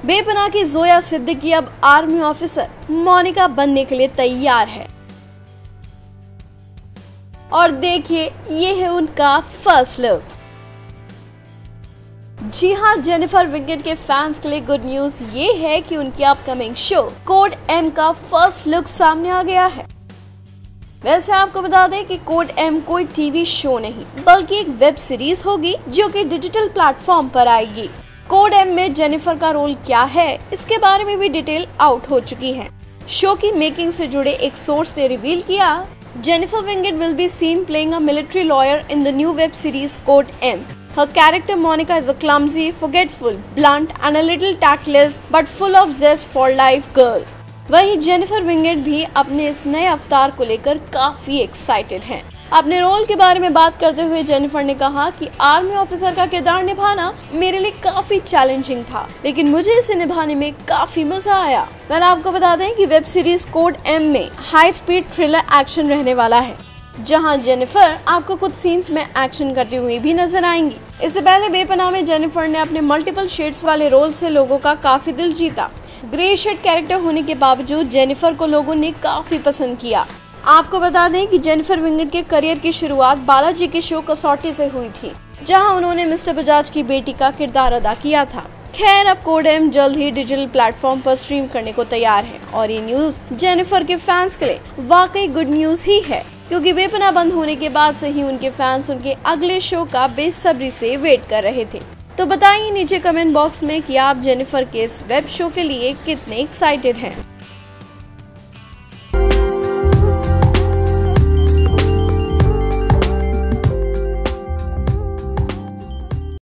बेपनाह की जोया सिद्दीकी अब army officer Monika बनने के लिए तैयार है और देखिए ये है उनका फर्स्ट लुक। जी हाँ, जेनिफर विंगेट के फैंस के लिए गुड न्यूज ये है कि उनकी अपकमिंग शो कोड एम का फर्स्ट लुक सामने आ गया है। वैसे आपको बता दें कि कोड एम कोई टीवी शो नहीं बल्कि एक वेब सीरीज होगी जो कि डिजिटल प्लेटफॉर्म पर आएगी। कोड एम में जेनिफर का रोल क्या है इसके बारे में भी डिटेल आउट हो चुकी है। शो की मेकिंग से जुड़े एक सोर्स ने रिवील किया, Jennifer Winget will be seen playing a military lawyer in the new web series Code M. Her character Monica is a clumsy, forgetful, blunt and a little tactless but full of zest for life girl। वहीं Jennifer Winget भी अपने इस नए अवतार को लेकर काफी excited हैं। अपने रोल के बारे में बात करते हुए जेनिफर ने कहा कि आर्मी ऑफिसर का किरदार निभाना मेरे लिए काफी चैलेंजिंग था, लेकिन मुझे इसे निभाने में काफी मजा आया। मैंने आपको बता दें कि वेब सीरीज कोड एम में हाई स्पीड थ्रिलर एक्शन रहने वाला है, जहां जेनिफर आपको कुछ सीन्स में एक्शन करती हुई भी नजर आएंगी। इससे पहले बेपनाह में जेनिफर ने अपने मल्टीपल शेड्स वाले रोल से लोगों का काफी दिल जीता। ग्रे शेड कैरेक्टर होने के बावजूद जेनिफर को लोगों ने काफी पसंद किया। आपको बता दें कि जेनिफर विंगेट के करियर की शुरुआत बालाजी के शो कसौटी से हुई थी, जहां उन्होंने मिस्टर बजाज की बेटी का किरदार अदा किया था। खैर, अब कोड एम जल्द ही डिजिटल प्लेटफॉर्म पर स्ट्रीम करने को तैयार है और ये न्यूज जेनिफर के फैंस के लिए वाकई गुड न्यूज ही है, क्योंकि बेपनाह बंद होने के बाद से ही उनके फैंस उनके अगले शो का बेसब्री से वेट कर रहे थे। तो बताइए नीचे कमेंट बॉक्स में कि आप जेनिफर के इस वेब शो के लिए कितने एक्साइटेड हैं।